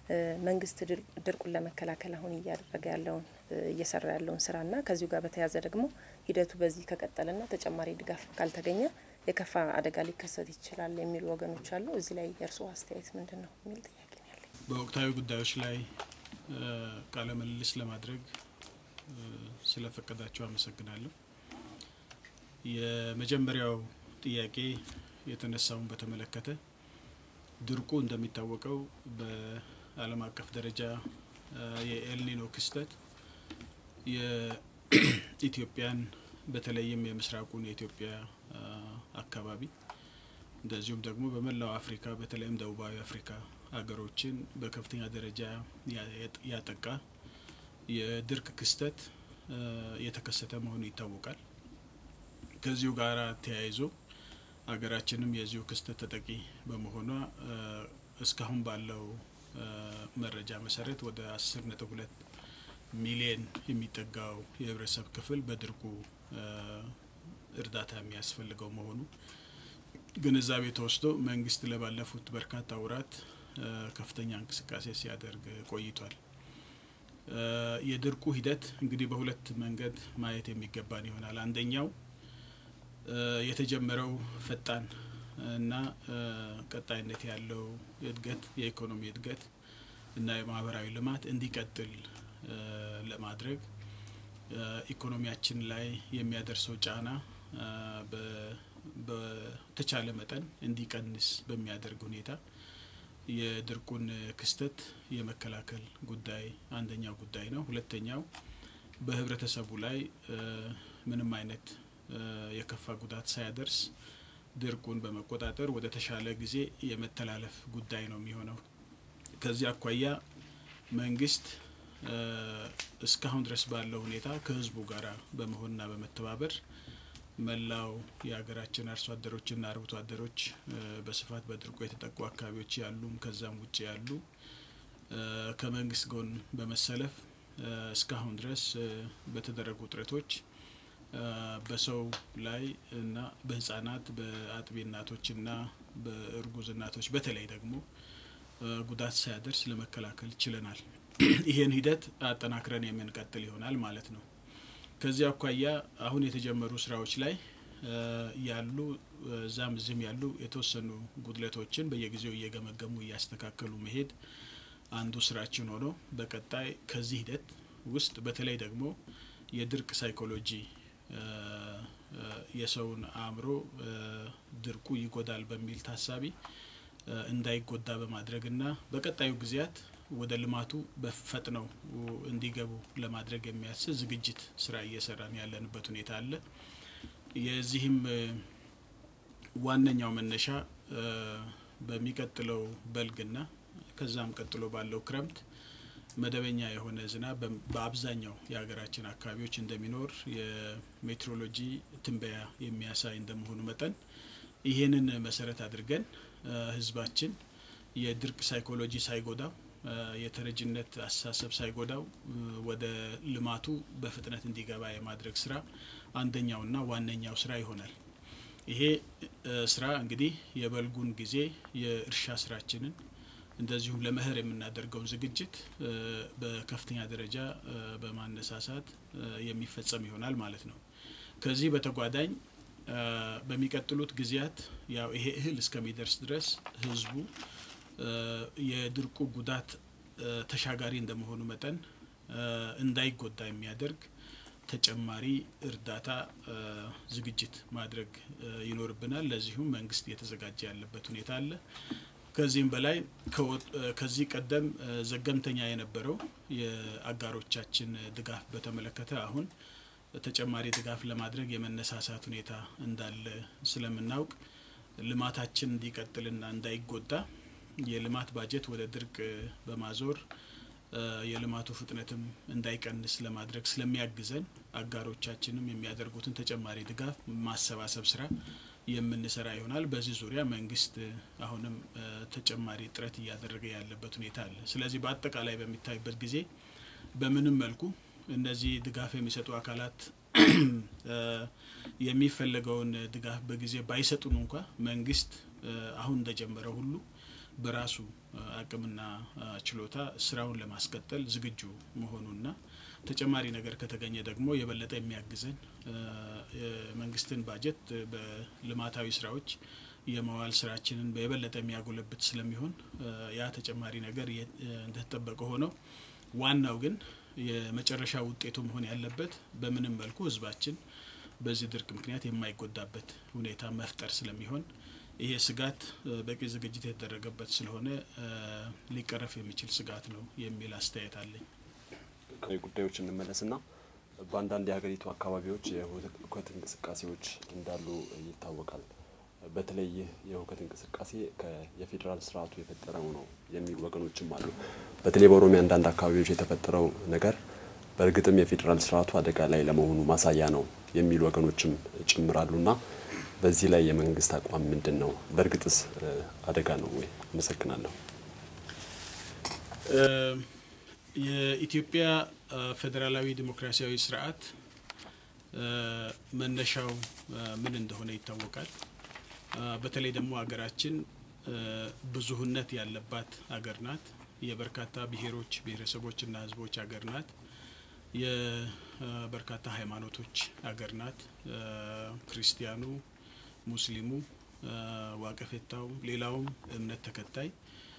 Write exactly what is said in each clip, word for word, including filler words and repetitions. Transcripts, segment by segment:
መንግስት ድርቁን ለመከላከል አሁን እያደረገ ያለውን እየሰራ ያለውን ስራና ከዚሁ ጋር በተያያዘ ደግሞ ሂደቱ በዚህ ከቀጠለና ተጨማሪ ድጋፍ ካልተገኘ የከፋ አደጋ ሊከሰት ይችላል የሚሉ ወገኖች አሉ። እዚህ ላይ የርሶ አስተያየት ምንድነው የሚል ጥያቄ ነው ያለኝ። በወቅታዊ ጉዳዮች ላይ ቃለ ምልልስ ለማድረግ ስለፈቀዳችሁ አመሰግናለሁ። የመጀመሪያው ጥያቄ የተነሳውን በተመለከተ ድርቁ እንደሚታወቀው በዓለም አቀፍ ደረጃ የኤልኒኖ ክስተት የኢትዮጵያን በተለይም የምስራቁን የኢትዮጵያ አካባቢ እንደዚሁም ደግሞ በመላው አፍሪካ በተለይም ደቡባዊ አፍሪካ ሀገሮችን በከፍተኛ ደረጃ ያጠቃ የድርቅ ክስተት የተከሰተ መሆኑ ይታወቃል። ከዚሁ ጋር ተያይዞ ሀገራችንም የዚሁ ክስተት ተጠቂ በመሆኗ እስካሁን ባለው መረጃ መሰረት ወደ አስር ነጥብ ሁለት ሚሊዮን የሚጠጋው የህብረተሰብ ክፍል በድርቁ እርዳታ የሚያስፈልገው መሆኑ ግንዛቤ ተወስዶ መንግስት ለባለፉት በርካታ ወራት ከፍተኛ እንቅስቃሴ ሲያደርግ ቆይቷል። የድርቁ ሂደት እንግዲህ በሁለት መንገድ ማየት የሚገባን ይሆናል። አንደኛው የተጀመረው ፈጣን እና ቀጣይነት ያለው እድገት የኢኮኖሚ እድገት እና የማህበራዊ ልማት እንዲቀጥል ለማድረግ ኢኮኖሚያችን ላይ የሚያደርሰው ጫና በተቻለ መጠን እንዲቀንስ በሚያደርግ ሁኔታ የድርቁን ክስተት የመከላከል ጉዳይ አንደኛው ጉዳይ ነው። ሁለተኛው በህብረተሰቡ ላይ ምንም አይነት የከፋ ጉዳት ሳያደርስ ድርቁን በመቆጣጠር ወደ ተሻለ ጊዜ የመተላለፍ ጉዳይ ነው የሚሆነው። ከዚህ አኳያ መንግስት እስካሁን ድረስ ባለው ሁኔታ ከህዝቡ ጋር በመሆንና በመተባበር መላው የሀገራችን አርሶ አደሮችና አርብቶ አደሮች በስፋት በድርቁ የተጠቁ አካባቢዎች ያሉም ከዛም ውጪ ያሉ ከመንግስት ጎን በመሰለፍ እስካሁን ድረስ በተደረጉ ጥረቶች በሰው ላይ እና በህፃናት በአጥቢ እናቶችና በእርጉዝ እናቶች በተለይ ደግሞ ጉዳት ሳያደርስ ለመከላከል ችለናል። ይሄን ሂደት አጠናክረን የምንቀጥል ይሆናል ማለት ነው። ከዚህ አኳያ አሁን የተጀመሩ ስራዎች ላይ ያሉ ዛም ዝም ያሉ የተወሰኑ ጉድለቶችን በየጊዜው እየገመገሙ እያስተካከሉ መሄድ አንዱ ስራችን ሆኖ በቀጣይ ከዚህ ሂደት ውስጥ በተለይ ደግሞ የድርቅ ሳይኮሎጂ የሰውን አእምሮ ድርቁ ይጎዳል በሚል ታሳቢ እንዳይጎዳ በማድረግና በቀጣዩ ጊዜያት ወደ ልማቱ በፈጥነው እንዲገቡ ለማድረግ የሚያስችል ዝግጅት ስራ እየሰራን ያለንበት ሁኔታ አለ። የዚህም ዋነኛው መነሻ በሚቀጥለው በልግና ከዛም ቀጥሎ ባለው ክረምት መደበኛ የሆነ ዝናብ በአብዛኛው የሀገራችን አካባቢዎች እንደሚኖር የሜትሮሎጂ ትንበያ የሚያሳይ እንደመሆኑ መጠን ይሄንን መሰረት አድርገን ህዝባችን የድርቅ ሳይኮሎጂ ሳይጎዳው የተረጅነት አስተሳሰብ ሳይጎዳው ወደ ልማቱ በፍጥነት እንዲገባ የማድረግ ስራ አንደኛውና ዋነኛው ስራ ይሆናል። ይሄ ስራ እንግዲህ የበልጉን ጊዜ የእርሻ ስራችንን እንደዚሁም ለመኸር የምናደርገው ዝግጅት በከፍተኛ ደረጃ በማነሳሳት የሚፈጸም ይሆናል ማለት ነው። ከዚህ በተጓዳኝ በሚቀጥሉት ጊዜያት ያው ይሄ እህል እስከሚደርስ ድረስ ህዝቡ የድርቁ ጉዳት ተሻጋሪ እንደመሆኑ መጠን እንዳይጎዳ የሚያደርግ ተጨማሪ እርዳታ ዝግጅት ማድረግ ይኖርብናል። ለዚሁም መንግስት እየተዘጋጀ ያለበት ሁኔታ አለ። ከዚህም በላይ ከዚህ ቀደም ዘገምተኛ የነበረው የአጋሮቻችን ድጋፍ በተመለከተ አሁን ተጨማሪ ድጋፍ ለማድረግ የመነሳሳት ሁኔታ እንዳለ ስለምናውቅ ልማታችን እንዲቀጥልና እንዳይጎዳ የልማት ባጀት ወደ ድርቅ በማዞር የልማቱ ፍጥነትም እንዳይቀንስ ለማድረግ ስለሚያግዘን አጋሮቻችንም የሚያደርጉትን ተጨማሪ ድጋፍ ማሰባሰብ ስራ የምንሰራ ይሆናል። በዚህ ዙሪያ መንግስት አሁንም ተጨማሪ ጥረት እያደረገ ያለበት ሁኔታ አለ። ስለዚህ በአጠቃላይ በሚታይበት ጊዜ በምንም መልኩ እነዚህ ድጋፍ የሚሰጡ አካላት የሚፈልገውን ድጋፍ በጊዜ ባይሰጡን እንኳን መንግስት አሁን እንደጀመረው ሁሉ በራሱ አቅምና ችሎታ ስራውን ለማስቀጠል ዝግጁ መሆኑና ተጨማሪ ነገር ከተገኘ ደግሞ የበለጠ የሚያግዘን የመንግስትን ባጀት በልማታዊ ስራዎች የማዋል ስራችንን በየበለጠ የሚያጎለብት ስለሚሆን ያ ተጨማሪ ነገር እንደተጠበቀ ሆኖ ዋናው ግን የመጨረሻ ውጤቱ መሆን ያለበት በምንም መልኩ ህዝባችን በዚህ ድርቅ ምክንያት የማይጎዳበት ሁኔታ መፍጠር ስለሚሆን ይሄ ስጋት በቂ ዝግጅት የተደረገበት ስለሆነ ሊቀረፍ የሚችል ስጋት ነው የሚል አስተያየት አለኝ። ጉዳዮች እንመለስና በአንዳንድ የሀገሪቱ አካባቢዎች የሁከት እንቅስቃሴዎች እንዳሉ ይታወቃል። በተለይ የሁከት እንቅስቃሴ የፌደራል ስርዓቱ የፈጠረው ነው የሚሉ ወገኖችም አሉ። በተለይ በኦሮሚያ አንዳንድ አካባቢዎች የተፈጠረው ነገር በእርግጥም የፌደራል ስርዓቱ አደጋ ላይ ለመሆኑ ማሳያ ነው የሚሉ ወገኖችም ጭምራሉና በዚህ ላይ የመንግስት አቋም ምንድነው? በእርግጥስ አደጋ ነው ወይ? መሰክናለሁ። የኢትዮጵያ ፌደራላዊ ዲሞክራሲያዊ ስርዓት መነሻው ምን እንደሆነ ይታወቃል። በተለይ ደግሞ ሀገራችን ብዙህነት ያለባት ሀገር ናት። የበርካታ ብሔሮች ብሔረሰቦችና ህዝቦች ሀገር ናት። የበርካታ ሃይማኖቶች ሀገር ናት። ክርስቲያኑ፣ ሙስሊሙ፣ ዋቀፈታው ሌላውም እምነት ተከታይ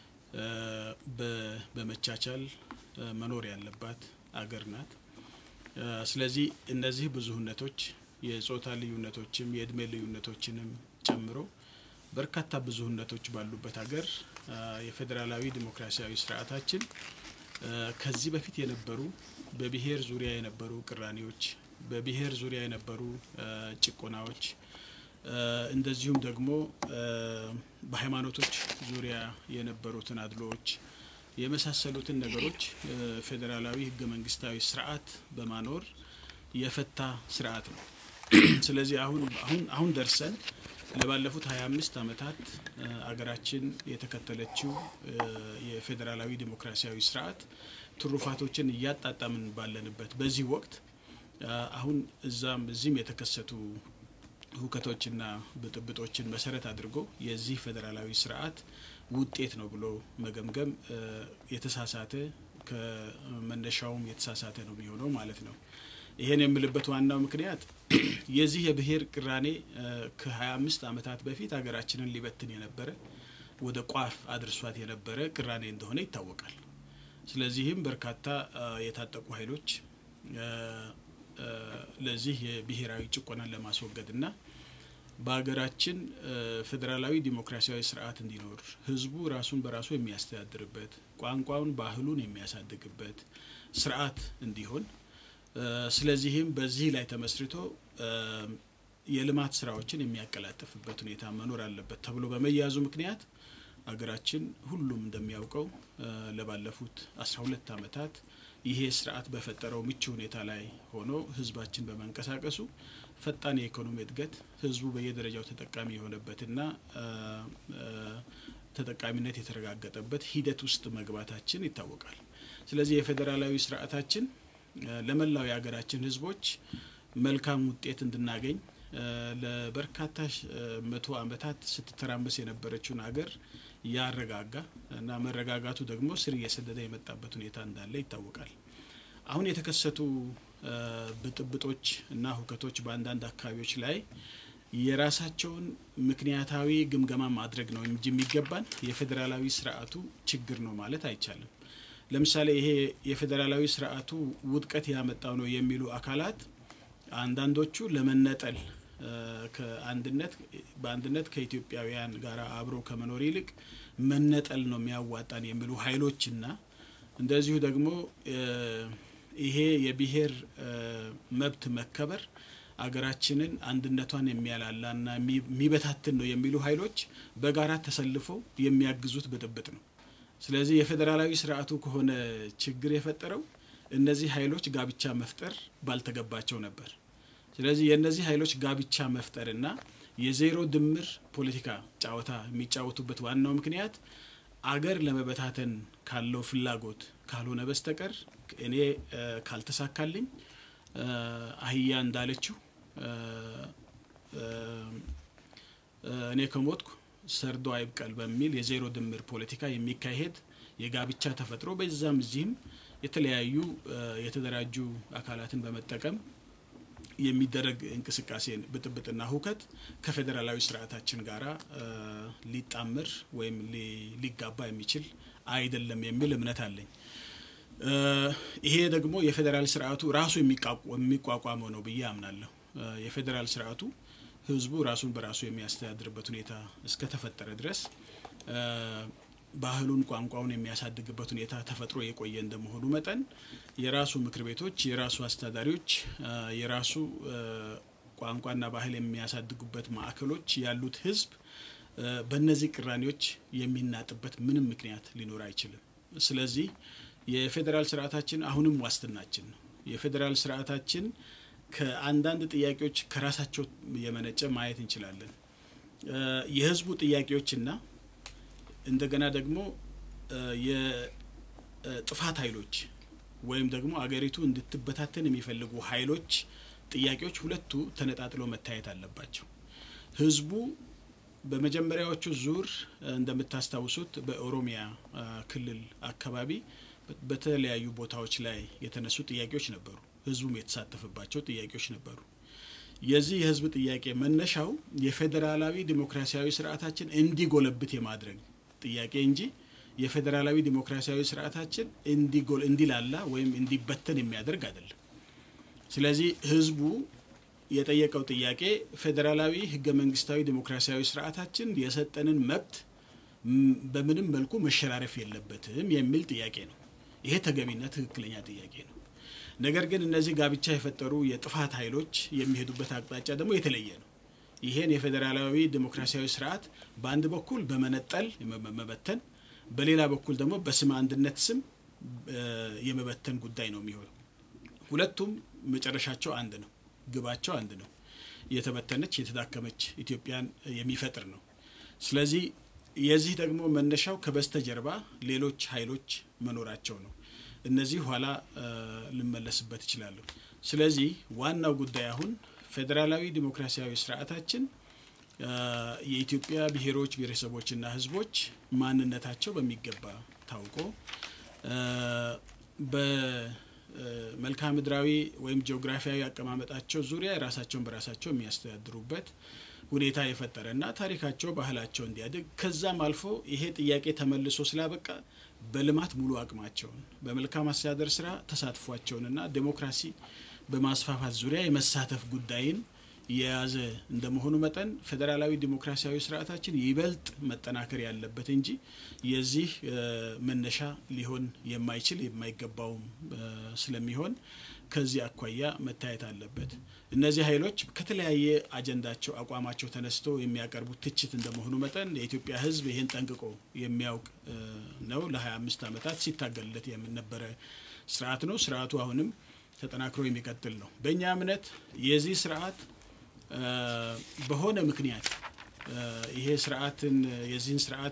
በመቻቻል መኖር ያለባት ሀገር ናት። ስለዚህ እነዚህ ብዙህነቶች የጾታ ልዩነቶችም የእድሜ ልዩነቶችንም ጨምሮ በርካታ ብዙህነቶች ባሉበት ሀገር የፌደራላዊ ዲሞክራሲያዊ ስርዓታችን ከዚህ በፊት የነበሩ በብሔር ዙሪያ የነበሩ ቅራኔዎች በብሔር ዙሪያ የነበሩ ጭቆናዎች እንደዚሁም ደግሞ በሃይማኖቶች ዙሪያ የነበሩትን አድሎዎች የመሳሰሉትን ነገሮች ፌደራላዊ ህገ መንግስታዊ ስርዓት በማኖር የፈታ ስርዓት ነው። ስለዚህ አሁን አሁን አሁን ደርሰን ለባለፉት ሃያ አምስት አመታት አገራችን የተከተለችው የፌደራላዊ ዲሞክራሲያዊ ስርዓት ትሩፋቶችን እያጣጣምን ባለንበት በዚህ ወቅት አሁን እዛም እዚህም የተከሰቱ ሁከቶችና ብጥብጦችን መሰረት አድርጎ የዚህ ፌደራላዊ ስርዓት ውጤት ነው ብሎ መገምገም የተሳሳተ ከመነሻውም የተሳሳተ ነው የሚሆነው ማለት ነው። ይሄን የምልበት ዋናው ምክንያት የዚህ የብሔር ቅራኔ ከሃያ አምስት አመታት በፊት ሀገራችንን ሊበትን የነበረ ወደ ቋፍ አድርሷት የነበረ ቅራኔ እንደሆነ ይታወቃል። ስለዚህም በርካታ የታጠቁ ኃይሎች ለዚህ የብሔራዊ ጭቆናን ለማስወገድና በሀገራችን ፌደራላዊ ዲሞክራሲያዊ ስርዓት እንዲኖር ህዝቡ ራሱን በራሱ የሚያስተዳድርበት ቋንቋውን ባህሉን የሚያሳድግበት ስርዓት እንዲሆን ስለዚህም በዚህ ላይ ተመስርቶ የልማት ስራዎችን የሚያቀላጥፍበት ሁኔታ መኖር አለበት ተብሎ በመያዙ ምክንያት ሀገራችን ሁሉም እንደሚያውቀው ለባለፉት አስራ ሁለት አመታት ይሄ ስርዓት በፈጠረው ምቹ ሁኔታ ላይ ሆኖ ህዝባችን በመንቀሳቀሱ ፈጣን የኢኮኖሚ እድገት ህዝቡ በየደረጃው ተጠቃሚ የሆነበትና ተጠቃሚነት የተረጋገጠበት ሂደት ውስጥ መግባታችን ይታወቃል። ስለዚህ የፌደራላዊ ስርዓታችን ለመላው የሀገራችን ህዝቦች መልካም ውጤት እንድናገኝ ለበርካታ መቶ አመታት ስትተራመስ የነበረችውን ሀገር ያረጋጋ እና መረጋጋቱ ደግሞ ስር እየሰደደ የመጣበት ሁኔታ እንዳለ ይታወቃል። አሁን የተከሰቱ ብጥብጦች እና ሁከቶች በአንዳንድ አካባቢዎች ላይ የራሳቸውን ምክንያታዊ ግምገማ ማድረግ ነው እንጂ የሚገባን የፌደራላዊ ስርዓቱ ችግር ነው ማለት አይቻልም። ለምሳሌ ይሄ የፌደራላዊ ስርዓቱ ውድቀት ያመጣው ነው የሚሉ አካላት አንዳንዶቹ ለመነጠል ከአንድነት በአንድነት ከኢትዮጵያውያን ጋር አብሮ ከመኖር ይልቅ መነጠል ነው የሚያዋጣን የሚሉ ኃይሎችና እንደዚሁ ደግሞ ይሄ የብሔር መብት መከበር አገራችንን አንድነቷን የሚያላላና የሚበታትን ነው የሚሉ ኃይሎች በጋራ ተሰልፈው የሚያግዙት ብጥብጥ ነው። ስለዚህ የፌደራላዊ ስርዓቱ ከሆነ ችግር የፈጠረው እነዚህ ኃይሎች ጋብቻ መፍጠር ባልተገባቸው ነበር። ስለዚህ የነዚህ ኃይሎች ጋብቻ መፍጠርና የዜሮ ድምር ፖለቲካ ጫወታ የሚጫወቱበት ዋናው ምክንያት አገር ለመበታተን ካለው ፍላጎት ካልሆነ በስተቀር እኔ ካልተሳካልኝ አህያ እንዳለችው እኔ ከሞትኩ ሰርዶ አይብቀል በሚል የዜሮ ድምር ፖለቲካ የሚካሄድ የጋብቻ ተፈጥሮ በዛም እዚህም የተለያዩ የተደራጁ አካላትን በመጠቀም የሚደረግ እንቅስቃሴ ብጥብጥና ሁከት ከፌደራላዊ ስርዓታችን ጋራ ሊጣመር ወይም ሊጋባ የሚችል አይደለም የሚል እምነት አለኝ። ይሄ ደግሞ የፌደራል ስርዓቱ ራሱ የሚቋቋመው ነው ብዬ አምናለሁ። የፌደራል ስርዓቱ ህዝቡ ራሱን በራሱ የሚያስተዳድርበት ሁኔታ እስከ ተፈጠረ ድረስ ባህሉን ቋንቋውን የሚያሳድግበት ሁኔታ ተፈጥሮ የቆየ እንደመሆኑ መጠን የራሱ ምክር ቤቶች የራሱ አስተዳዳሪዎች የራሱ ቋንቋና ባህል የሚያሳድጉበት ማዕከሎች ያሉት ህዝብ በእነዚህ ቅራኔዎች የሚናጥበት ምንም ምክንያት ሊኖር አይችልም። ስለዚህ የፌደራል ስርዓታችን አሁንም ዋስትናችን ነው። የፌደራል ስርዓታችን ከአንዳንድ ጥያቄዎች ከራሳቸው የመነጨ ማየት እንችላለን። የህዝቡ ጥያቄዎችና እንደገና ደግሞ የጥፋት ኃይሎች ወይም ደግሞ አገሪቱ እንድትበታተን የሚፈልጉ ኃይሎች ጥያቄዎች ሁለቱ ተነጣጥሎ መታየት አለባቸው። ህዝቡ በመጀመሪያዎቹ ዙር እንደምታስታውሱት በኦሮሚያ ክልል አካባቢ በተለያዩ ቦታዎች ላይ የተነሱ ጥያቄዎች ነበሩ። ህዝቡም የተሳተፈባቸው ጥያቄዎች ነበሩ። የዚህ የህዝብ ጥያቄ መነሻው የፌደራላዊ ዲሞክራሲያዊ ስርዓታችን እንዲጎለብት የማድረግ ጥያቄ እንጂ የፌደራላዊ ዲሞክራሲያዊ ስርዓታችን እንዲጎል እንዲላላ ወይም እንዲበተን የሚያደርግ አይደለም። ስለዚህ ህዝቡ የጠየቀው ጥያቄ ፌደራላዊ ህገ መንግስታዊ ዲሞክራሲያዊ ስርዓታችን የሰጠንን መብት በምንም መልኩ መሸራረፍ የለበትም የሚል ጥያቄ ነው። ይሄ ተገቢና ትክክለኛ ጥያቄ ነው። ነገር ግን እነዚህ ጋብቻ የፈጠሩ የጥፋት ኃይሎች የሚሄዱበት አቅጣጫ ደግሞ የተለየ ነው። ይሄን የፌደራላዊ ዲሞክራሲያዊ ስርዓት በአንድ በኩል በመነጠል መበተን በሌላ በኩል ደግሞ በስም አንድነት ስም የመበተን ጉዳይ ነው የሚሆነው። ሁለቱም መጨረሻቸው አንድ ነው፣ ግባቸው አንድ ነው። የተበተነች የተዳከመች ኢትዮጵያን የሚፈጥር ነው። ስለዚህ የዚህ ደግሞ መነሻው ከበስተጀርባ ሌሎች ኃይሎች መኖራቸው ነው። እነዚህ ኋላ ልመለስበት ይችላል። ስለዚህ ዋናው ጉዳይ አሁን ፌደራላዊ ዲሞክራሲያዊ ስርዓታችን የኢትዮጵያ ብሔሮች ብሔረሰቦችና ህዝቦች ማንነታቸው በሚገባ ታውቆ በመልክዓ ምድራዊ ወይም ጂኦግራፊያዊ አቀማመጣቸው ዙሪያ ራሳቸውን በራሳቸው የሚያስተዳድሩበት ሁኔታ የፈጠረና ታሪካቸው ባህላቸው እንዲያድግ ከዛም አልፎ ይሄ ጥያቄ ተመልሶ ስላበቃ በልማት ሙሉ አቅማቸውን በመልካም አስተዳደር ስራ ተሳትፏቸውንና ዲሞክራሲ በማስፋፋት ዙሪያ የመሳተፍ ጉዳይን የያዘ እንደመሆኑ መጠን ፌደራላዊ ዲሞክራሲያዊ ስርዓታችን ይበልጥ መጠናከር ያለበት እንጂ የዚህ መነሻ ሊሆን የማይችል የማይገባው ስለሚሆን ከዚህ አኳያ መታየት አለበት። እነዚህ ኃይሎች ከተለያየ አጀንዳቸው አቋማቸው ተነስቶ የሚያቀርቡት ትችት እንደመሆኑ መጠን የኢትዮጵያ ህዝብ ይሄን ጠንቅቆ የሚያውቅ ነው። ለ25 አመታት ሲታገልለት የነበረ ስርዓት ነው። ስርዓቱ አሁንም ተጠናክሮ የሚቀጥል ነው። በእኛ እምነት የዚህ ስርዓት በሆነ ምክንያት ይሄ ስርዓትን የዚህን ስርዓት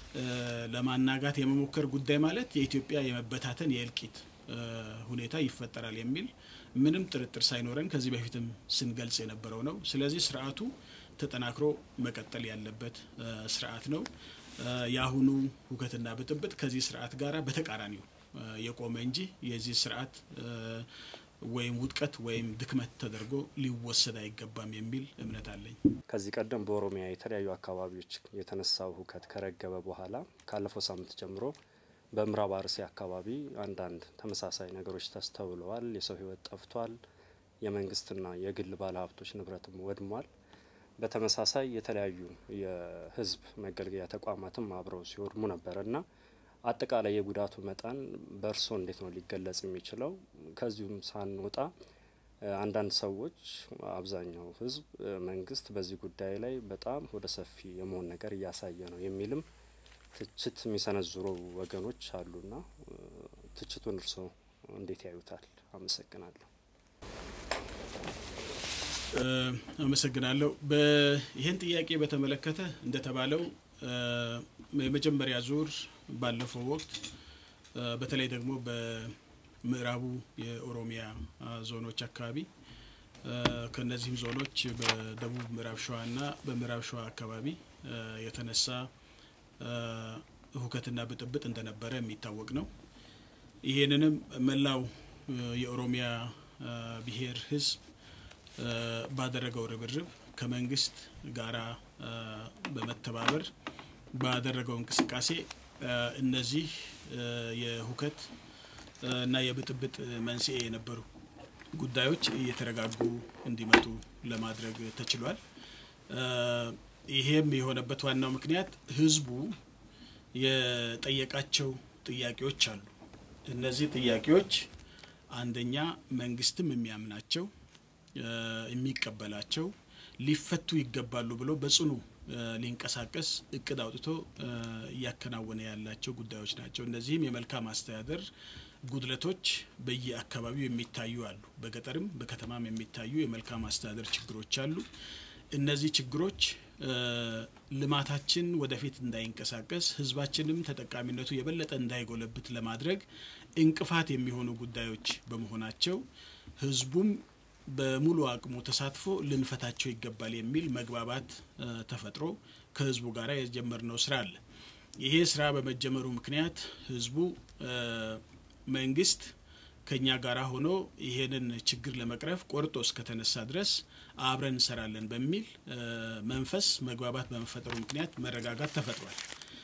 ለማናጋት የመሞከር ጉዳይ ማለት የኢትዮጵያ የመበታተን የእልቂት ሁኔታ ይፈጠራል የሚል ምንም ጥርጥር ሳይኖረን ከዚህ በፊትም ስንገልጽ የነበረው ነው። ስለዚህ ስርዓቱ ተጠናክሮ መቀጠል ያለበት ስርዓት ነው። ያሁኑ ሁከትና ብጥብጥ ከዚህ ስርዓት ጋራ በተቃራኒው የቆመ እንጂ የዚህ ስርዓት ወይም ውድቀት ወይም ድክመት ተደርጎ ሊወሰድ አይገባም የሚል እምነት አለኝ። ከዚህ ቀደም በኦሮሚያ የተለያዩ አካባቢዎች የተነሳው ሁከት ከረገበ በኋላ ካለፈው ሳምንት ጀምሮ በምዕራብ አርሲ አካባቢ አንዳንድ ተመሳሳይ ነገሮች ተስተውለዋል። የሰው ህይወት ጠፍቷል። የመንግስትና የግል ባለሀብቶች ንብረትም ወድሟል። በተመሳሳይ የተለያዩ የህዝብ መገልገያ ተቋማትም አብረው ሲወድሙ ነበርና አጠቃላይ የጉዳቱ መጠን በእርሶ እንዴት ነው ሊገለጽ የሚችለው? ከዚሁም ሳንወጣ አንዳንድ ሰዎች አብዛኛው ህዝብ መንግስት በዚህ ጉዳይ ላይ በጣም ወደ ሰፊ የመሆን ነገር እያሳየ ነው የሚልም ትችት የሚሰነዝሩ ወገኖች አሉና ትችቱን እርሶ እንዴት ያዩታል? አመሰግናለሁ። አመሰግናለሁ። በይሄን ጥያቄ በተመለከተ እንደተባለው የመጀመሪያ ዙር ባለፈው ወቅት በተለይ ደግሞ በምዕራቡ የኦሮሚያ ዞኖች አካባቢ ከነዚህም ዞኖች በደቡብ ምዕራብ ሸዋና በምዕራብ ሸዋ አካባቢ የተነሳ ሁከትና ብጥብጥ እንደነበረ የሚታወቅ ነው። ይሄንንም መላው የኦሮሚያ ብሔር ህዝብ ባደረገው ርብርብ ከመንግስት ጋራ በመተባበር ባደረገው እንቅስቃሴ እነዚህ የሁከት እና የብጥብጥ መንስኤ የነበሩ ጉዳዮች እየተረጋጉ እንዲመጡ ለማድረግ ተችሏል። ይሄም የሆነበት ዋናው ምክንያት ህዝቡ የጠየቃቸው ጥያቄዎች አሉ። እነዚህ ጥያቄዎች አንደኛ መንግስትም የሚያምናቸው የሚቀበላቸው ሊፈቱ ይገባሉ ብሎ በጽኑ ሊንቀሳቀስ እቅድ አውጥቶ ያከናወነ ያላቸው ጉዳዮች ናቸው። እነዚህም የመልካም አስተዳደር ጉድለቶች በየአካባቢው የሚታዩ አሉ። በገጠርም በከተማም የሚታዩ የመልካም አስተዳደር ችግሮች አሉ። እነዚህ ችግሮች ልማታችን ወደፊት እንዳይንቀሳቀስ ህዝባችንም ተጠቃሚነቱ የበለጠ እንዳይጎለብት ለማድረግ እንቅፋት የሚሆኑ ጉዳዮች በመሆናቸው ህዝቡም በሙሉ አቅሙ ተሳትፎ ልንፈታቸው ይገባል የሚል መግባባት ተፈጥሮ ከህዝቡ ጋር የጀመርነው ስራ አለ። ይሄ ስራ በመጀመሩ ምክንያት ህዝቡ መንግስት ከኛ ጋራ ሆኖ ይሄንን ችግር ለመቅረፍ ቆርጦ እስከተነሳ ድረስ አብረን እንሰራለን በሚል መንፈስ መግባባት በመፈጠሩ ምክንያት መረጋጋት ተፈጥሯል።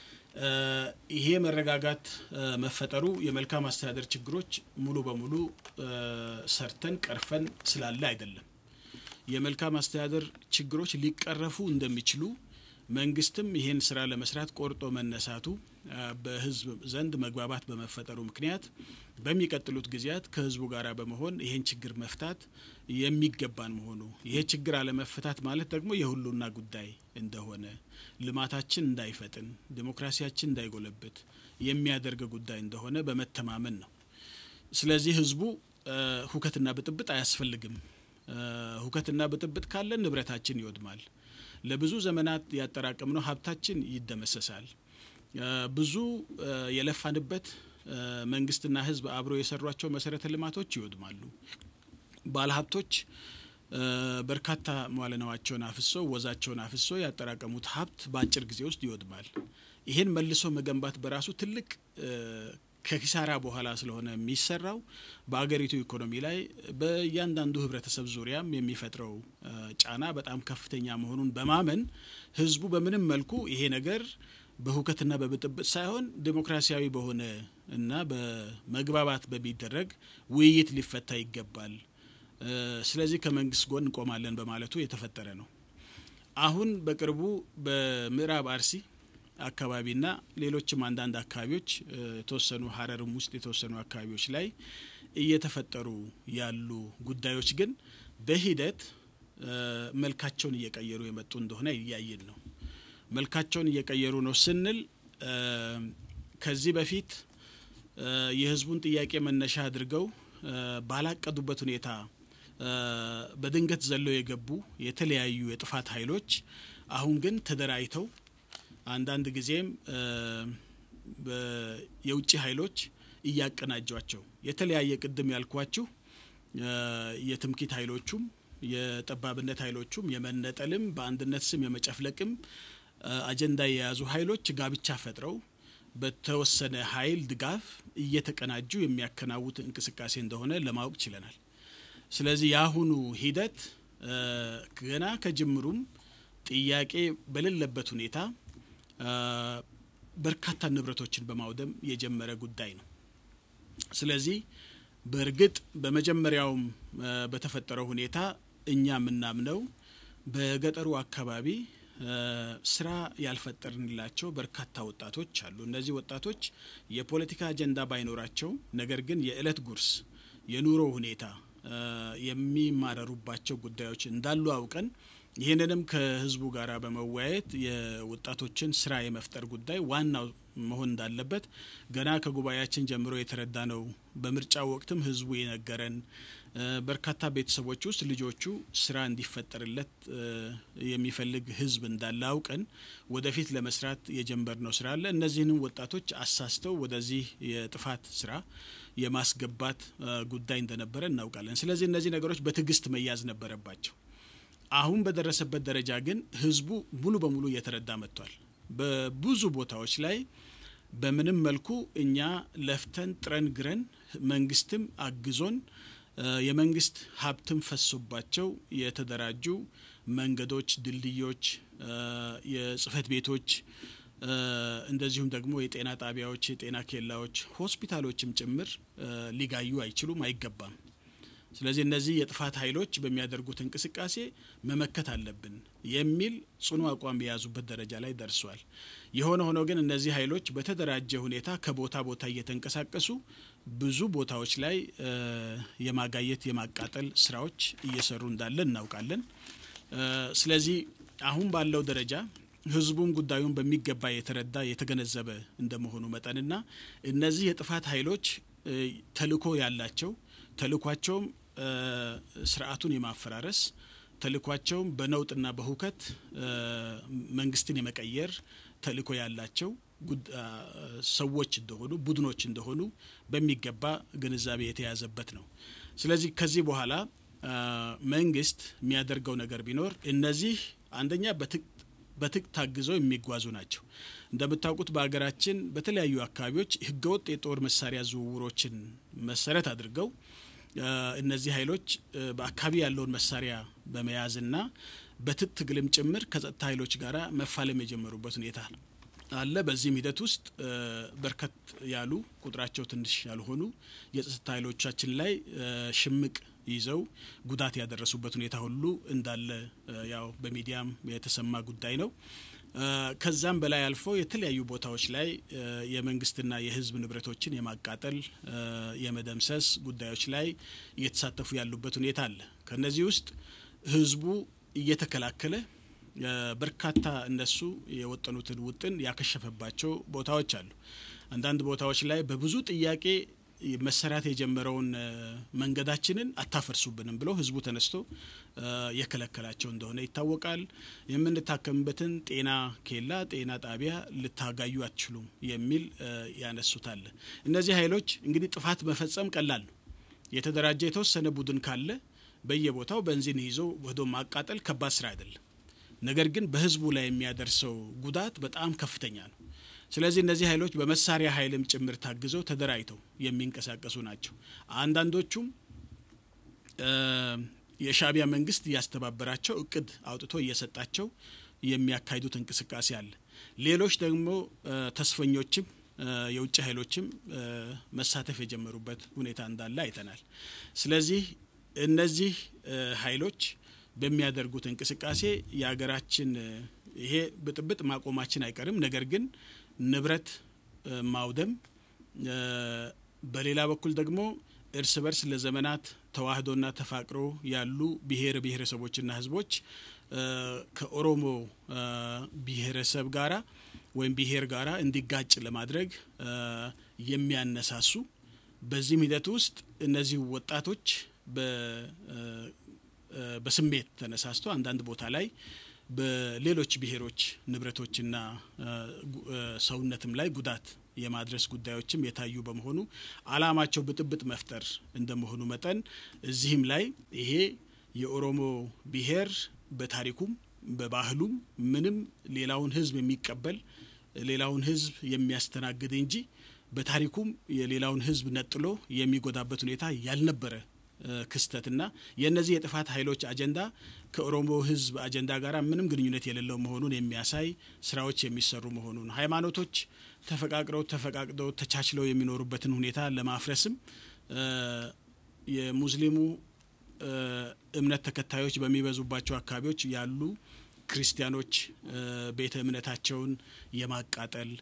ይሄ መረጋጋት መፈጠሩ የመልካም አስተዳደር ችግሮች ሙሉ በሙሉ ሰርተን ቀርፈን ስላለ አይደለም። የመልካም አስተዳደር ችግሮች ሊቀረፉ እንደሚችሉ መንግስትም ይሄን ስራ ለመስራት ቆርጦ መነሳቱ በህዝብ ዘንድ መግባባት በመፈጠሩ ምክንያት በሚቀጥሉት ጊዜያት ከህዝቡ ጋራ በመሆን ይሄን ችግር መፍታት የሚገባን መሆኑ ይሄ ችግር አለ መፈታት ማለት ደግሞ የሁሉና ጉዳይ እንደሆነ ልማታችን እንዳይፈጥን ዲሞክራሲያችን እንዳይጎለብት የሚያደርግ ጉዳይ እንደሆነ በመተማመን ነው። ስለዚህ ህዝቡ ሁከትና ብጥብጥ አያስፈልግም። ሁከትና ብጥብጥ ካለ ንብረታችን ይወድማል። ለብዙ ዘመናት ያጠራቀምነው ሀብታችን ይደመሰሳል። ብዙ የለፋንበት መንግስትና ህዝብ አብሮ የሰሯቸው መሰረተ ልማቶች ይወድማሉ። ባለሀብቶች በርካታ መዋለ ንዋያቸውን አፍሰው ወዛቸውን አፍሰው ያጠራቀሙት ሀብት በአጭር ጊዜ ውስጥ ይወድማል። ይሄን መልሶ መገንባት በራሱ ትልቅ ከኪሳራ በኋላ ስለሆነ የሚሰራው በአገሪቱ ኢኮኖሚ ላይ በእያንዳንዱ ህብረተሰብ ዙሪያም የሚፈጥረው ጫና በጣም ከፍተኛ መሆኑን በማመን ህዝቡ በምንም መልኩ ይሄ ነገር በሁከትና በብጥብጥ ሳይሆን ዲሞክራሲያዊ በሆነ እና በመግባባት በሚደረግ ውይይት ሊፈታ ይገባል። ስለዚህ ከመንግስት ጎን እንቆማለን በማለቱ የተፈጠረ ነው። አሁን በቅርቡ በምዕራብ አርሲ አካባቢና ሌሎችም አንዳንድ አካባቢዎች የተወሰኑ ሀረርም ውስጥ የተወሰኑ አካባቢዎች ላይ እየተፈጠሩ ያሉ ጉዳዮች ግን በሂደት መልካቸውን እየቀየሩ የመጡ እንደሆነ ያያየን ነው። መልካቸውን እየቀየሩ ነው ስንል ከዚህ በፊት የህዝቡን ጥያቄ መነሻ አድርገው ባላቀዱበት ሁኔታ በድንገት ዘለው የገቡ የተለያዩ የጥፋት ኃይሎች አሁን ግን ተደራይተው አንዳንድ ጊዜም የውጭ ኃይሎች እያቀናጇቸው የተለያየ ቅድም ያልኳችሁ የትምኪት ኃይሎቹም የጠባብነት ኃይሎቹም የመነጠልም በአንድነት ስም የመጨፍለቅም አጀንዳ የያዙ ኃይሎች ጋብቻ ፈጥረው በተወሰነ ኃይል ድጋፍ እየተቀናጁ የሚያከናውት እንቅስቃሴ እንደሆነ ለማወቅ ችለናል። ስለዚህ ያሁኑ ሂደት ገና ከጅምሩም ጥያቄ በሌለበት ሁኔታ በርካታ ንብረቶችን በማውደም የጀመረ ጉዳይ ነው። ስለዚህ በእርግጥ በመጀመሪያውም በተፈጠረው ሁኔታ እኛ ምናምነው በገጠሩ አካባቢ ስራ ያልፈጠርንላቸው በርካታ ወጣቶች አሉ። እነዚህ ወጣቶች የፖለቲካ አጀንዳ ባይኖራቸው ነገር ግን የእለት ጉርስ የኑሮ ሁኔታ የሚማረሩባቸው ጉዳዮች እንዳሉ አውቀን ይሄንንም ከህዝቡ ጋራ በመወያየት የወጣቶችን ስራ የመፍጠር ጉዳይ ዋናው መሆን እንዳለበት ገና ከጉባኤያችን ጀምሮ የተረዳ ነው። በምርጫው ወቅትም ህዝቡ የነገረን በርካታ ቤተሰቦች ውስጥ ልጆቹ ስራ እንዲፈጠርለት የሚፈልግ ህዝብ እንዳለ አውቀን ወደፊት ለመስራት የጀመርነው ስራ አለ። እነዚህንም ወጣቶች አሳስተው ወደዚህ የጥፋት ስራ የማስገባት ጉዳይ እንደነበረ እናውቃለን። ስለዚህ እነዚህ ነገሮች በትግስት መያዝ ነበረባቸው። አሁን በደረሰበት ደረጃ ግን ህዝቡ ሙሉ በሙሉ እየተረዳ መጥቷል። በብዙ ቦታዎች ላይ በምንም መልኩ እኛ ለፍተን ጥረን ግረን መንግስትም አግዞን የመንግስት ሀብትም ፈሶባቸው የተደራጁ መንገዶች፣ ድልድዮች፣ የጽህፈት ቤቶች እንደዚሁም ደግሞ የጤና ጣቢያዎች፣ የጤና ኬላዎች፣ ሆስፒታሎችም ጭምር ሊጋዩ አይችሉም፣ አይገባም። ስለዚህ እነዚህ የጥፋት ኃይሎች በሚያደርጉት እንቅስቃሴ መመከት አለብን የሚል ጽኑ አቋም የያዙበት ደረጃ ላይ ደርሷል። የሆነ ሆኖ ግን እነዚህ ኃይሎች በተደራጀ ሁኔታ ከቦታ ቦታ እየተንቀሳቀሱ ብዙ ቦታዎች ላይ የማጋየት የማቃጠል ስራዎች እየሰሩ እንዳለ እናውቃለን። ስለዚህ አሁን ባለው ደረጃ ህዝቡም ጉዳዩን በሚገባ የተረዳ የተገነዘበ እንደመሆኑ መጠንና እነዚህ የጥፋት ኃይሎች ተልእኮ ያላቸው ተልእኳቸውም ስርዓቱን የማፈራረስ ተልእኳቸውም በነውጥና በሁከት መንግስትን የመቀየር ተልእኮ ያላቸው ሰዎች እንደሆኑ ቡድኖች እንደሆኑ በሚገባ ግንዛቤ የተያዘበት ነው። ስለዚህ ከዚህ በኋላ መንግስት የሚያደርገው ነገር ቢኖር እነዚህ አንደኛ በትክ በትክ ታግዘው የሚጓዙ ናቸው። እንደምታውቁት በአገራችን በተለያዩ አካባቢዎች ህገወጥ የጦር መሳሪያ ዝውውሮችን መሰረት አድርገው እነዚህ ኃይሎች በአካባቢ ያለውን መሳሪያ በመያዝና በትጥቅ ትግልም ጭምር ከጸጥታ ኃይሎች ጋራ መፋለም የጀመሩበት ሁኔታ አለ። በዚህም ሂደት ውስጥ በርከት ያሉ ቁጥራቸው ትንሽ ያልሆኑ የጸጥታ ኃይሎቻችን ላይ ሽምቅ ይዘው ጉዳት ያደረሱበት ሁኔታ ሁሉ እንዳለ ያው በሚዲያም የተሰማ ጉዳይ ነው። ከዛም በላይ አልፎ የተለያዩ ቦታዎች ላይ የመንግስትና የህዝብ ንብረቶችን የማቃጠል የመደምሰስ ጉዳዮች ላይ እየተሳተፉ ያሉበት ሁኔታ አለ። ከነዚህ ውስጥ ህዝቡ እየተከላከለ በርካታ እነሱ የወጠኑትን ውጥን ያከሸፈባቸው ቦታዎች አሉ። አንዳንድ ቦታዎች ላይ በብዙ ጥያቄ መሰራት የጀመረውን መንገዳችንን አታፈርሱብንም ብሎ ህዝቡ ተነስቶ የከለከላቸው እንደሆነ ይታወቃል። የምንታከምበትን ጤና ኬላ ጤና ጣቢያ ልታጋዩ አትችሉም የሚል ያነሱታል። እነዚህ ኃይሎች እንግዲህ ጥፋት መፈጸም ቀላል ነው። የተደራጀ የተወሰነ ቡድን ካለ በየቦታው በንዚን ይዞ ወዶ ማቃጠል ከባድ ስራ አይደለም። ነገር ግን በህዝቡ ላይ የሚያደርሰው ጉዳት በጣም ከፍተኛ ነው። ስለዚህ እነዚህ ኃይሎች በመሳሪያ ኃይልም ጭምር ታግዘው ተደራጅተው የሚንቀሳቀሱ ናቸው። አንዳንዶቹም የሻዕቢያ መንግስት ያስተባበራቸው እቅድ አውጥቶ እየሰጣቸው የሚያካሂዱት እንቅስቃሴ አለ። ሌሎች ደግሞ ተስፈኞችም የውጭ ኃይሎችም መሳተፍ የጀመሩበት ሁኔታ እንዳለ አይተናል። ስለዚህ እነዚህ ኃይሎች በሚያደርጉት እንቅስቃሴ የሀገራችን ይሄ ብጥብጥ ማቆማችን አይቀርም። ነገር ግን ንብረት ማውደም በሌላ በኩል ደግሞ እርስ በርስ ለዘመናት ተዋህዶና ተፋቅሮ ያሉ ብሔር ብሔረሰቦችና ህዝቦች ከኦሮሞ ብሔረሰብ ጋራ ወይም ብሔር ጋራ እንዲጋጭ ለማድረግ የሚያነሳሱ በዚህ ሂደት ውስጥ እነዚህ ወጣቶች በስሜት ተነሳስቶ አንዳንድ ቦታ ላይ በሌሎች ብሔሮች ንብረቶችና ሰውነትም ላይ ጉዳት የማድረስ ጉዳዮችም የታዩ በመሆኑ አላማቸው ብጥብጥ መፍጠር እንደመሆኑ መጠን እዚህም ላይ ይሄ የኦሮሞ ብሔር በታሪኩም በባህሉም ምንም ሌላውን ህዝብ የሚቀበል ሌላውን ህዝብ የሚያስተናግድ እንጂ በታሪኩም የሌላውን ህዝብ ነጥሎ የሚጎዳበት ሁኔታ ያልነበረ ክስተትና የነዚህ የጥፋት ኃይሎች አጀንዳ ከኦሮሞ ህዝብ አጀንዳ ጋራ ምንም ግንኙነት የሌለው መሆኑን የሚያሳይ ስራዎች የሚሰሩ መሆኑን ሃይማኖቶች ተፈቃቅረው ተፈቃቅደው ተቻችለው የሚኖሩበትን ሁኔታ ለማፍረስም የሙስሊሙ እምነት ተከታዮች በሚበዙባቸው አካባቢዎች ያሉ ክርስቲያኖች ቤተ እምነታቸውን የማቃጠል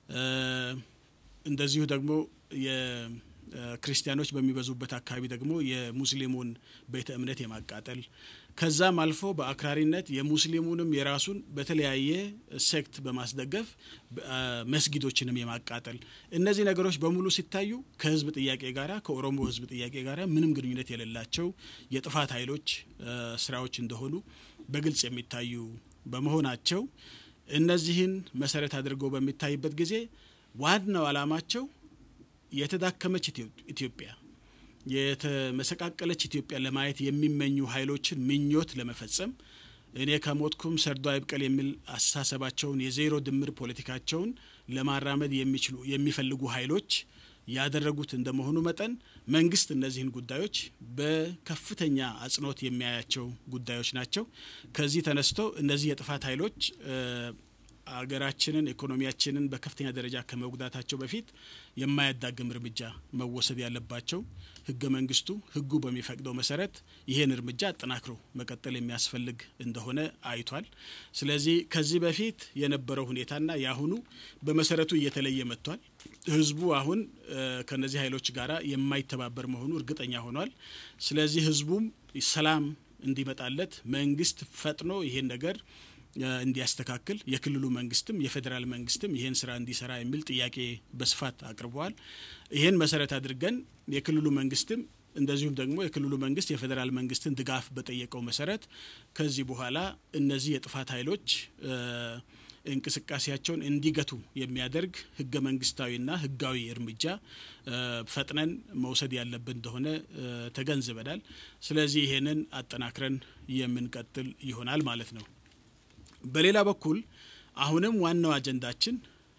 እንደዚሁ ደግሞ የክርስቲያኖች በሚበዙበት አካባቢ ደግሞ የሙስሊሙን ቤተ እምነት የማቃጠል ከዛም አልፎ በአክራሪነት የሙስሊሙንም የራሱን በተለያየ ሴክት በማስደገፍ መስጊዶችንም የማቃጠል እነዚህ ነገሮች በሙሉ ሲታዩ ከህዝብ ጥያቄ ጋራ ከኦሮሞ ህዝብ ጥያቄ ጋራ ምንም ግንኙነት የሌላቸው የጥፋት ኃይሎች ስራዎች እንደሆኑ በግልጽ የሚታዩ በመሆናቸው እነዚህን መሰረት አድርገው በሚታይበት ጊዜ ዋናው አላማቸው የተዳከመች ኢትዮጵያ የተመሰቃቀለች ኢትዮጵያ ለማየት የሚመኙ ኃይሎችን ምኞት ለመፈጸም እኔ ከሞትኩም ሰርዶ አይብቀል የሚል አስተሳሰባቸውን የዜሮ ድምር ፖለቲካቸውን ለማራመድ የሚችሉ የሚፈልጉ ኃይሎች ያደረጉት እንደመሆኑ መጠን መንግስት እነዚህን ጉዳዮች በከፍተኛ አጽንኦት የሚያያቸው ጉዳዮች ናቸው። ከዚህ ተነስቶ እነዚህ የጥፋት ኃይሎች አገራችንን ኢኮኖሚያችንን በከፍተኛ ደረጃ ከመጉዳታቸው በፊት የማያዳግም እርምጃ መወሰድ ያለባቸው ህገ መንግስቱ ህጉ በሚፈቅደው መሰረት ይሄን እርምጃ አጠናክሮ መቀጠል የሚያስፈልግ እንደሆነ አይቷል። ስለዚህ ከዚህ በፊት የነበረው ሁኔታና ያሁኑ በመሰረቱ እየተለየ መጥቷል። ህዝቡ አሁን ከነዚህ ኃይሎች ጋራ የማይተባበር መሆኑ እርግጠኛ ሆኗል። ስለዚህ ህዝቡም ሰላም እንዲመጣለት መንግስት ፈጥኖ ይሄን ነገር እንዲያስተካክል የክልሉ መንግስትም የፌደራል መንግስትም ይሄን ስራ እንዲሰራ የሚል ጥያቄ በስፋት አቅርበዋል። ይሄን መሰረት አድርገን የክልሉ መንግስትም እንደዚሁም ደግሞ የክልሉ መንግስት የፌደራል መንግስትን ድጋፍ በጠየቀው መሰረት ከዚህ በኋላ እነዚህ የጥፋት ኃይሎች እንቅስቃሴያቸውን እንዲገቱ የሚያደርግ ህገ መንግስታዊና ህጋዊ እርምጃ ፈጥነን መውሰድ ያለብን እንደሆነ ተገንዝበናል። ስለዚህ ይሄንን አጠናክረን የምንቀጥል ይሆናል ማለት ነው። በሌላ በኩል አሁንም ዋናው አጀንዳችን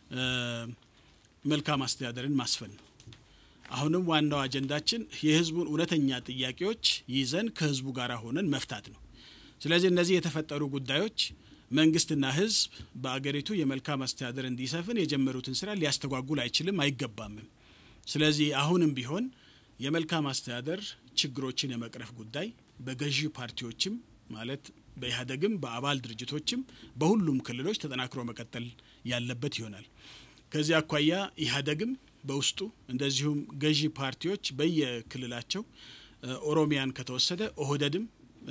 መልካም አስተዳደርን ማስፈን ነው። አሁንም ዋናው አጀንዳችን የህዝቡን እውነተኛ ጥያቄዎች ይዘን ከህዝቡ ጋር ሆነን መፍታት ነው። ስለዚህ እነዚህ የተፈጠሩ ጉዳዮች መንግስትና ህዝብ በአገሪቱ የመልካም አስተዳደር እንዲሰፍን የጀመሩትን ስራ ሊያስተጓጉል አይችልም አይገባም። ስለዚህ አሁንም ቢሆን የመልካም አስተዳደር ችግሮችን የመቅረፍ ጉዳይ በገዢ ፓርቲዎችም ማለት በኢህአዴግም በአባል ድርጅቶችም በሁሉም ክልሎች ተጠናክሮ መቀጠል ያለበት ይሆናል። ከዚህ አኳያ ኢህአዴግም በውስጡ እንደዚሁም ገዢ ፓርቲዎች በየክልላቸው ኦሮሚያን ከተወሰደ ኦህዴድም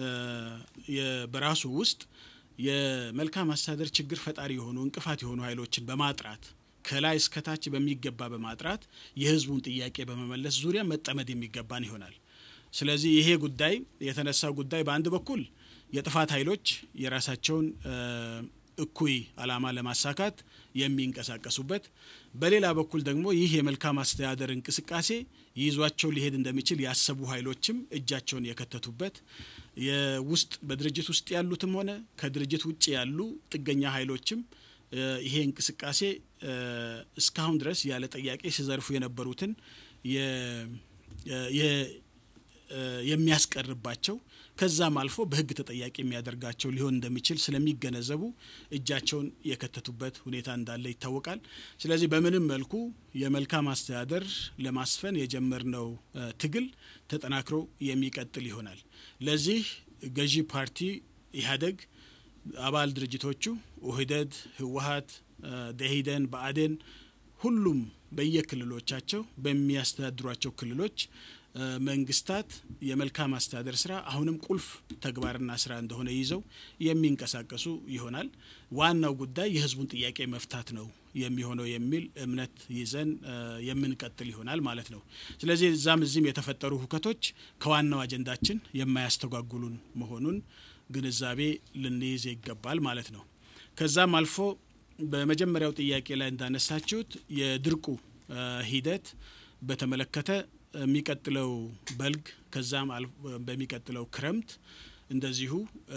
በራሱ ውስጥ የመልካም አስተዳደር ችግር ፈጣሪ የሆኑ እንቅፋት የሆኑ ኃይሎችን በማጥራት ከላይ እስከ ታች በሚገባ በማጥራት የህዝቡን ጥያቄ በመመለስ ዙሪያ መጠመድ የሚገባን ይሆናል። ስለዚህ ይሄ ጉዳይ የተነሳው ጉዳይ በአንድ በኩል የጥፋት ኃይሎች የራሳቸውን እኩይ አላማ ለማሳካት የሚንቀሳቀሱበት፣ በሌላ በኩል ደግሞ ይህ የመልካም አስተዳደር እንቅስቃሴ ይዟቸው ሊሄድ እንደሚችል ያሰቡ ኃይሎችም እጃቸውን የከተቱበት የውስጥ በድርጅት ውስጥ ያሉትም ሆነ ከድርጅት ውጭ ያሉ ጥገኛ ኃይሎችም ይሄ እንቅስቃሴ እስካሁን ድረስ ያለ ጥያቄ ሲዘርፉ የነበሩትን የ የሚያስቀርባቸው ከዛም አልፎ በህግ ተጠያቂ የሚያደርጋቸው ሊሆን እንደሚችል ስለሚገነዘቡ እጃቸውን የከተቱበት ሁኔታ እንዳለ ይታወቃል። ስለዚህ በምንም መልኩ የመልካም አስተዳደር ለማስፈን የጀመርነው ትግል ተጠናክሮ የሚቀጥል ይሆናል። ለዚህ ገዢ ፓርቲ ኢህአዴግ አባል ድርጅቶቹ ኦህዴድ፣ ህወሓት፣ ደኢህዴን፣ ብአዴን ሁሉም በየክልሎቻቸው በሚያስተዳድሯቸው ክልሎች መንግስታት የመልካም አስተዳደር ስራ አሁንም ቁልፍ ተግባርና ስራ እንደሆነ ይዘው የሚንቀሳቀሱ ይሆናል። ዋናው ጉዳይ የህዝቡን ጥያቄ መፍታት ነው የሚሆነው የሚል እምነት ይዘን የምንቀጥል ይሆናል ማለት ነው። ስለዚህ እዛም እዚህም የተፈጠሩ ሁከቶች ከዋናው አጀንዳችን የማያስተጓጉሉን መሆኑን ግንዛቤ ልንይዝ ይገባል ማለት ነው። ከዛም አልፎ በመጀመሪያው ጥያቄ ላይ እንዳነሳችሁት የድርቁ ሂደት በተመለከተ የሚቀጥለው በልግ ከዛም በሚቀጥለው ክረምት እንደዚሁ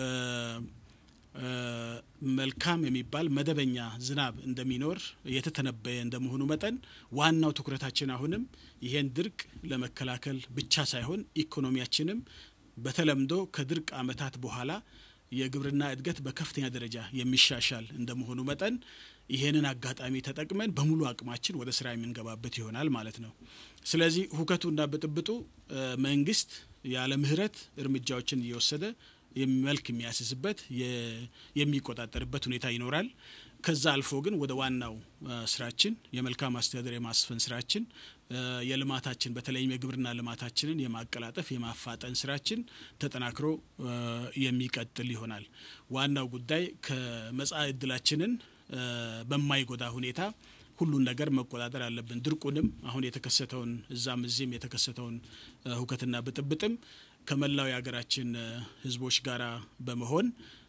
መልካም የሚባል መደበኛ ዝናብ እንደሚኖር የተተነበየ እንደመሆኑ መጠን ዋናው ትኩረታችን አሁንም ይሄን ድርቅ ለመከላከል ብቻ ሳይሆን ኢኮኖሚያችንም በተለምዶ ከድርቅ አመታት በኋላ የግብርና እድገት በከፍተኛ ደረጃ የሚሻሻል እንደመሆኑ መጠን ይሄንን አጋጣሚ ተጠቅመን በሙሉ አቅማችን ወደ ስራ የምንገባበት ይሆናል ማለት ነው። ስለዚህ ሁከቱና በጥብጡ መንግስት ያለ ምህረት እርምጃዎችን እየወሰደ የሚመልክ የሚያስስበት የሚቆጣጠርበት ሁኔታ ይኖራል። ከዛ አልፎ ግን ወደ ዋናው ስራችን የመልካም አስተዳደር የማስፈን ስራችን የልማታችን በተለይም የግብርና ልማታችንን የማቀላጠፍ የማፋጠን ስራችን ተጠናክሮ የሚቀጥል ይሆናል። ዋናው ጉዳይ ከመጻኢ ዕድላችንን በማይጎዳ ሁኔታ ሁሉን ነገር መቆጣጠር አለብን። ድርቁንም አሁን የተከሰተውን እዛም እዚህም የተከሰተውን ሁከትና ብጥብጥም ከመላው የሀገራችን ህዝቦች ጋራ በመሆን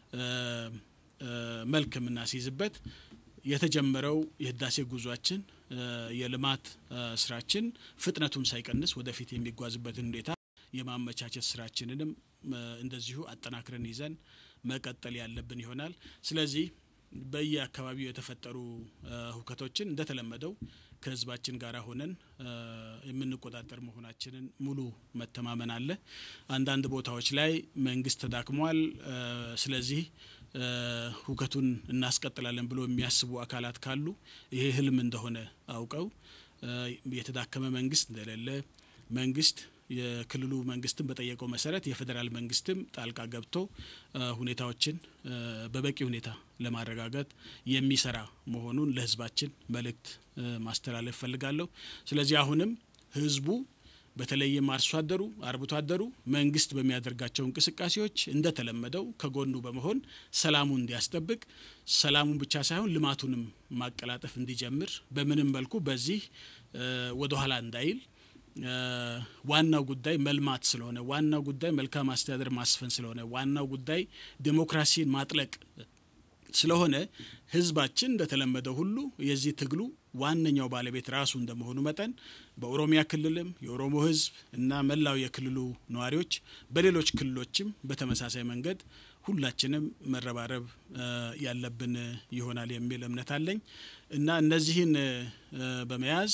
መልክ የምናስይዝበት የተጀመረው የህዳሴ ጉዟችን የልማት ስራችን ፍጥነቱን ሳይቀንስ ወደፊት የሚጓዝበትን ሁኔታ የማመቻቸት ስራችንንም እንደዚሁ አጠናክረን ይዘን መቀጠል ያለብን ይሆናል። ስለዚህ በየአካባቢው የተፈጠሩ ሁከቶችን እንደተለመደው ከህዝባችን ጋር ሆነን የምንቆጣጠር መሆናችንን ሙሉ መተማመን አለ። አንዳንድ ቦታዎች ላይ መንግስት ተዳክሟል፣ ስለዚህ ሁከቱን እናስቀጥላለን ብሎ የሚያስቡ አካላት ካሉ ይሄ ህልም እንደሆነ አውቀው የተዳከመ መንግስት እንደሌለ መንግስት የክልሉ መንግስትም በጠየቀው መሰረት የፌደራል መንግስትም ጣልቃ ገብቶ ሁኔታዎችን በበቂ ሁኔታ ለማረጋጋት የሚሰራ መሆኑን ለህዝባችን መልእክት ማስተላለፍ ፈልጋለሁ። ስለዚህ አሁንም ህዝቡ በተለይም አርሶ አደሩ አርብቶ አደሩ መንግስት በሚያደርጋቸው እንቅስቃሴዎች እንደተለመደው ከጎኑ በመሆን ሰላሙን እንዲያስጠብቅ ሰላሙን ብቻ ሳይሆን ልማቱንም ማቀላጠፍ እንዲጀምር በምንም መልኩ በዚህ ወደ ኋላ እንዳይል ዋናው ጉዳይ መልማት ስለሆነ ዋናው ጉዳይ መልካም አስተዳደር ማስፈን ስለሆነ ዋናው ጉዳይ ዲሞክራሲን ማጥለቅ ስለሆነ ህዝባችን እንደተለመደው ሁሉ የዚህ ትግሉ ዋነኛው ባለቤት ራሱ እንደመሆኑ መጠን በኦሮሚያ ክልልም የኦሮሞ ህዝብ እና መላው የክልሉ ነዋሪዎች በሌሎች ክልሎችም በተመሳሳይ መንገድ ሁላችንም መረባረብ ያለብን ይሆናል የሚል እምነት አለኝ እና እነዚህን በመያዝ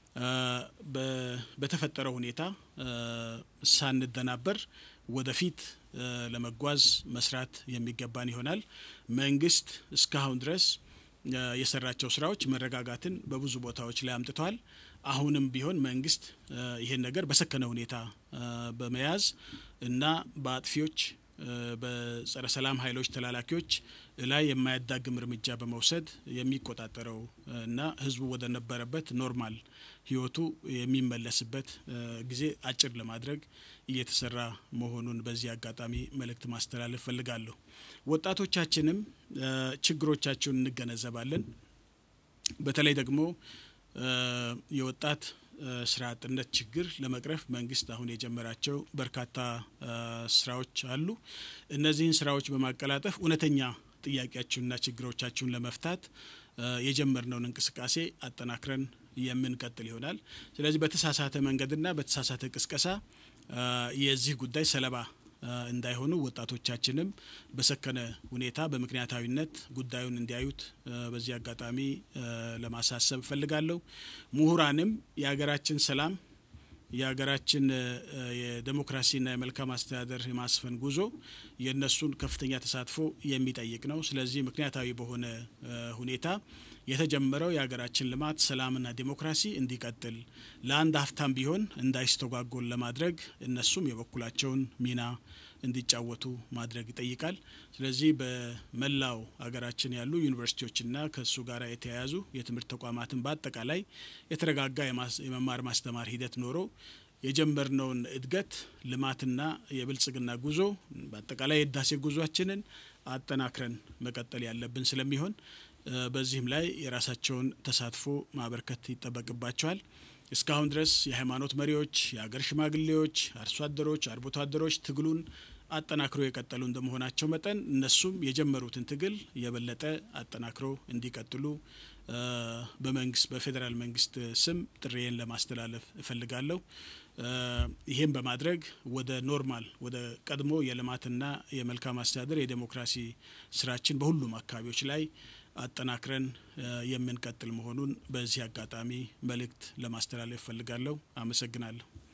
በተፈጠረው ሁኔታ ሳንደናበር ወደፊት ለመጓዝ መስራት የሚገባን ይሆናል። መንግስት እስካሁን ድረስ የሰራቸው ስራዎች መረጋጋትን በብዙ ቦታዎች ላይ አምጥተዋል። አሁንም ቢሆን መንግስት ይሄን ነገር በሰከነ ሁኔታ በመያዝ እና በአጥፊዎች በጸረ ሰላም ኃይሎች ተላላኪዎች ላይ የማያዳግም እርምጃ በመውሰድ የሚቆጣጠረው እና ህዝቡ ወደ ነበረበት ኖርማል ህይወቱ የሚመለስበት ጊዜ አጭር ለማድረግ እየተሰራ መሆኑን በዚህ አጋጣሚ መልእክት ማስተላለፍ ፈልጋለሁ። ወጣቶቻችንም ችግሮቻቸውን እንገነዘባለን። በተለይ ደግሞ የወጣት ስራ አጥነት ችግር ለመቅረፍ መንግስት አሁን የጀመራቸው በርካታ ስራዎች አሉ። እነዚህን ስራዎች በማቀላጠፍ እውነተኛ ጥያቄያችሁንና ችግሮቻችሁን ለመፍታት የጀመርነውን እንቅስቃሴ አጠናክረን የምንቀጥል ይሆናል። ስለዚህ በተሳሳተ መንገድና በተሳሳተ ቅስቀሳ የዚህ ጉዳይ ሰለባ እንዳይሆኑ ወጣቶቻችንም በሰከነ ሁኔታ በምክንያታዊነት ጉዳዩን እንዲያዩት በዚህ አጋጣሚ ለማሳሰብ ፈልጋለሁ። ምሁራንም የሀገራችን ሰላም የሀገራችን የዲሞክራሲና የመልካም አስተዳደር የማስፈን ጉዞ የነሱን ከፍተኛ ተሳትፎ የሚጠይቅ ነው። ስለዚህ ምክንያታዊ በሆነ ሁኔታ የተጀመረው የሀገራችን ልማት ሰላምና ዲሞክራሲ እንዲቀጥል ለአንድ ሀፍታም ቢሆን እንዳይስተጓጎል ለማድረግ እነሱም የበኩላቸውን ሚና እንዲጫወቱ ማድረግ ይጠይቃል። ስለዚህ በመላው ሀገራችን ያሉ ዩኒቨርሲቲዎችና ከሱ ጋር የተያያዙ የትምህርት ተቋማትን በአጠቃላይ የተረጋጋ የመማር ማስተማር ሂደት ኖሮ የጀመርነውን እድገት ልማትና የብልጽግና ጉዞ በአጠቃላይ የህዳሴ ጉዟችንን አጠናክረን መቀጠል ያለብን ስለሚሆን በዚህም ላይ የራሳቸውን ተሳትፎ ማበርከት ይጠበቅባቸዋል። እስካሁን ድረስ የሃይማኖት መሪዎች፣ የሀገር ሽማግሌዎች፣ አርሶ አደሮች፣ አርብቶ አደሮች ትግሉን አጠናክሮ የቀጠሉ እንደመሆናቸው መጠን እነሱም የጀመሩትን ትግል የበለጠ አጠናክሮ እንዲቀጥሉ በመንግስት በፌደራል መንግስት ስም ጥሪዬን ለማስተላለፍ እፈልጋለሁ። ይሄን በማድረግ ወደ ኖርማል ወደ ቀድሞ የልማትና የመልካም አስተዳደር የዲሞክራሲ ስራችን በሁሉም አካባቢዎች ላይ አጠናክረን የምንቀጥል መሆኑን በዚህ አጋጣሚ መልእክት ለማስተላለፍ እፈልጋለሁ። አመሰግናለሁ።